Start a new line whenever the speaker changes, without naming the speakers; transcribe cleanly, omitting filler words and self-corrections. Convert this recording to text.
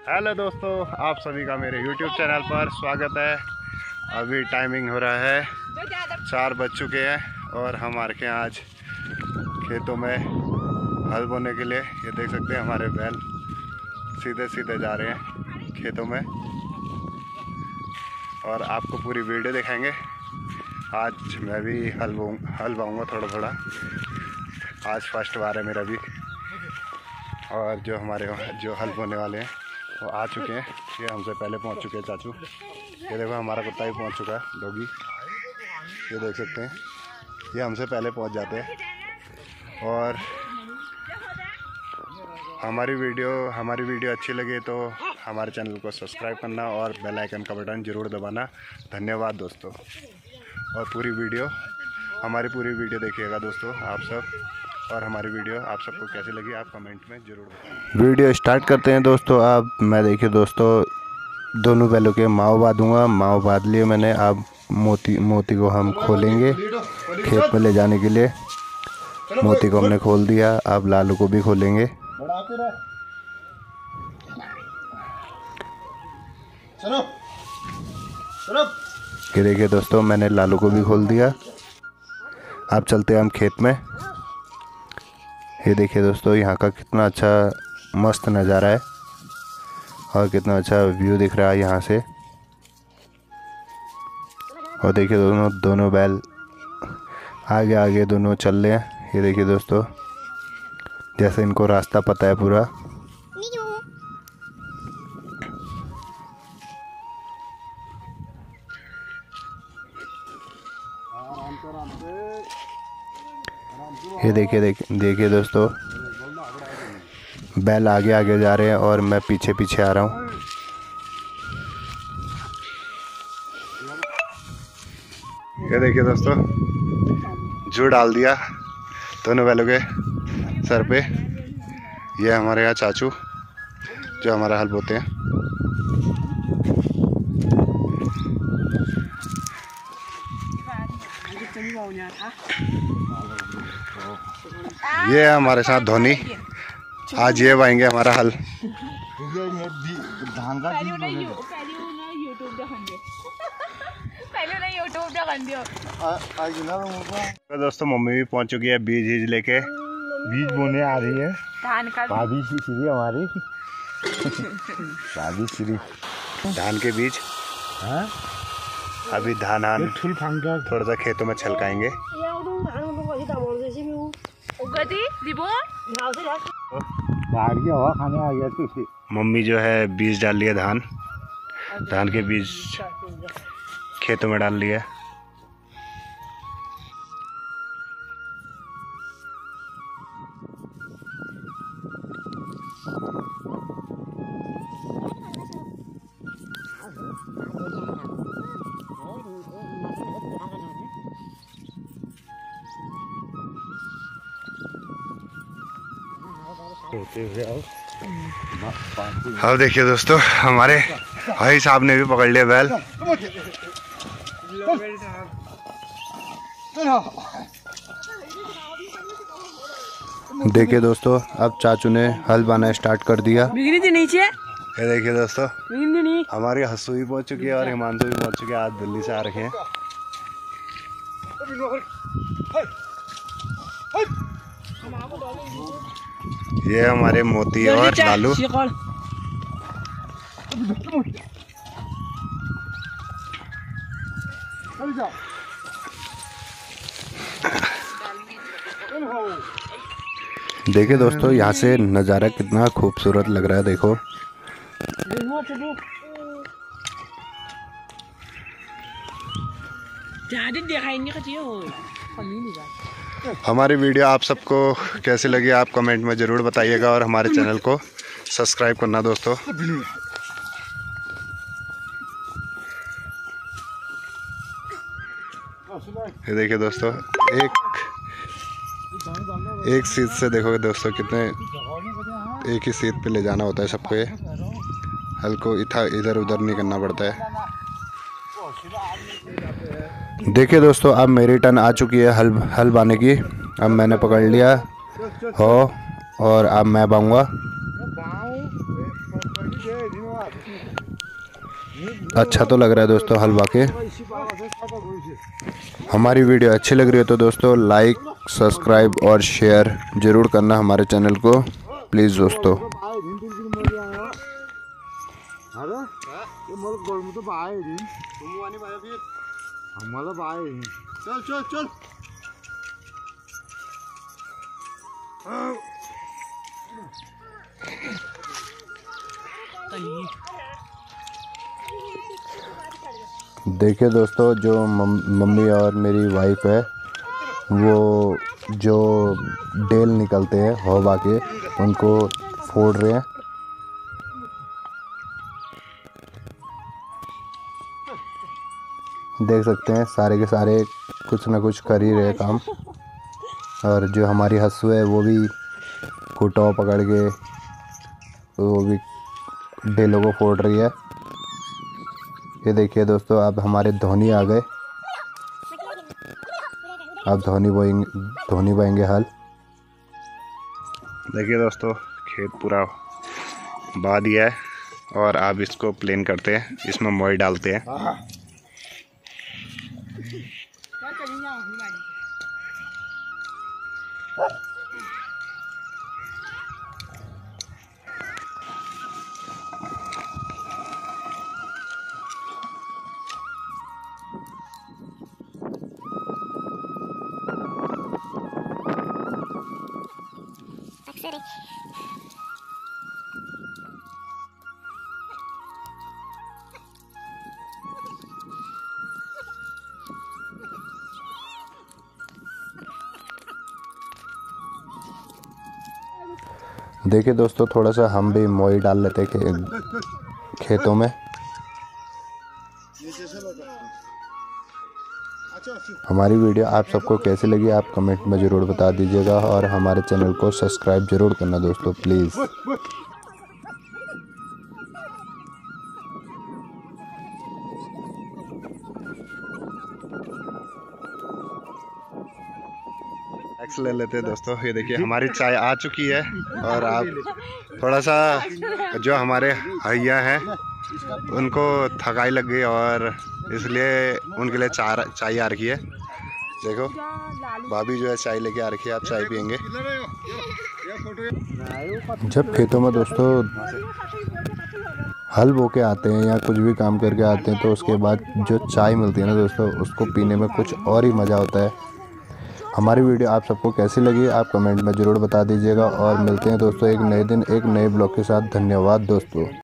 Hello दोस्तों, आप सभी का मेरे YouTube चैनल पर स्वागत है। अभी टाइमिंग हो रहा है 4 बज चुके हैं और हम आ रखे हैं आज खेतों में हल बोने के लिए। ये देख सकते हैं हमारे बैल सीधे सीधे जा रहे हैं खेतों में और आपको पूरी वीडियो दिखाएंगे। आज मैं भी हल बाऊँगा थोड़ा थोड़ा। आज फर्स्ट बार है मेरा भी। और जो हमारे जो हल बोने वाले हैं वो आ चुके हैं। ये हमसे पहले पहुंच चुके हैं चाचू। ये देखो हमारा कुत्ता भी पहुंच चुका है, डॉगी। ये देख सकते हैं, ये हमसे पहले पहुंच जाते हैं। और हमारी वीडियो अच्छी लगे तो हमारे चैनल को सब्सक्राइब करना और बेल आइकन का बटन ज़रूर दबाना। धन्यवाद दोस्तों। और हमारी पूरी वीडियो देखिएगा दोस्तों आप सब। और हमारी वीडियो आप सबको कैसी लगी आप कमेंट में ज़रूर बताएं। वीडियो स्टार्ट करते हैं दोस्तों। अब मैं देखिए दोस्तों, दोनों बैलों के माव बांधूँगा। माव बांध लिए मैंने। अब मोती को हम खोलेंगे खेत में ले जाने के लिए। मोती को हमने खोल दिया, अब लालू को भी खोलेंगे। ये देखिए दोस्तों, मैंने लालू को भी खोल दिया। अब चलते हैं हम खेत में। ये देखिए दोस्तों, यहाँ का कितना अच्छा मस्त नज़ारा है और कितना अच्छा व्यू दिख रहा है यहाँ से। और देखिए दोनों बैल आगे आगे दोनों चल रहे हैं। ये देखिए दोस्तों, जैसे इनको रास्ता पता है पूरा। ये देखिए दोस्तों, बैल आगे आगे जा रहे हैं और मैं पीछे पीछे आ रहा हूँ। ये देखिए दोस्तों, जू डाल दिया दोनों बैलों के सर पे। ये हमारे यहाँ चाचू जो हमारा हल बोते हैं। ये है हमारे साथ धोनी। आज ये वाएंगे हमारा हल। दोस्तों मम्मी भी पहुंच चुकी है बीज लेके। बीज बोने आ रही है धान का। भाभी श्री हमारी भाभी श्री धान के बीज। हाँ? अभी धान थोड़ा सा खेतों में छलकाएंगे। खाने आ गया। मम्मी जो है बीज डाल लिया, धान के बीज खेतों में डाल लिया। अब देखिए दोस्तों, हमारे भाई साहब ने भी पकड़ लिया बैल। देखिए दोस्तों, अब चाचू ने हल बाना स्टार्ट कर दिया। ये देखिए दोस्तों, हमारी हस्सू भी पहुंच चुकी है और हिमांशु भी पहुंच चुके हैं। आज दिल्ली से आ रखे हैं। ये हमारे मोती और लालू। देखिए दोस्तों, यहाँ से नज़ारा कितना खूबसूरत लग रहा है। देखो हमारी वीडियो आप सबको कैसी लगी आप कमेंट में ज़रूर बताइएगा और हमारे चैनल को सब्सक्राइब करना दोस्तों। ये देखिए दोस्तों, एक सीट से देखोगे दोस्तों कितने एक ही सीट पे ले जाना होता है सबको। ये हल को इधर उधर नहीं करना पड़ता है। देखिए दोस्तों, अब मेरी टर्न आ चुकी है हल बाने की। अब मैंने पकड़ लिया हो और अब मैं बाऊंगा। अच्छा तो लग रहा है दोस्तों हल वाके। हमारी वीडियो अच्छी लग रही है तो दोस्तों लाइक, सब्सक्राइब और शेयर ज़रूर करना हमारे चैनल को प्लीज़ दोस्तों।
चल चल चल।
देखिए दोस्तों, जो मम्मी और मेरी वाइफ है वो जो डेल निकलते हैं हवा के उनको फोड़ रहे हैं। देख सकते हैं सारे के सारे कुछ ना कुछ कर ही रहे काम। और जो हमारी हस्सू है वो भी कुटाव पकड़ के वो भी डेलों को फोड़ रही है। ये देखिए दोस्तों, अब हमारे धोनी आ गए। अब धोनी बोएंगे हल। देखिए दोस्तों, खेत पूरा बा दिया है और अब इसको प्लेन करते हैं, इसमें मोई डालते हैं। देखिए दोस्तों, थोड़ा सा हम भी मोई डाल लेते खेतों में। हमारी वीडियो आप सबको कैसी लगी आप कमेंट में ज़रूर बता दीजिएगा और हमारे चैनल को सब्सक्राइब ज़रूर करना दोस्तों प्लीज़। एक्स ले लेते हैं दोस्तों। ये देखिए हमारी चाय आ चुकी है और आप थोड़ा सा जो हमारे भैया हैं उनको थकाई लग गई और इसलिए उनके लिए चाय आ रखी है। देखो भाभी जो है चाय लेके आ रखी है, आप चाय पियेंगे। जब खेतों में दोस्तों हल बो के आते हैं या कुछ भी काम करके आते हैं तो उसके बाद जो चाय मिलती है ना दोस्तों, उसको पीने में कुछ और ही मज़ा होता है। हमारी वीडियो आप सबको कैसी लगी आप कमेंट में ज़रूर बता दीजिएगा और मिलते हैं दोस्तों एक नए दिन एक नए ब्लॉग के साथ। धन्यवाद दोस्तों।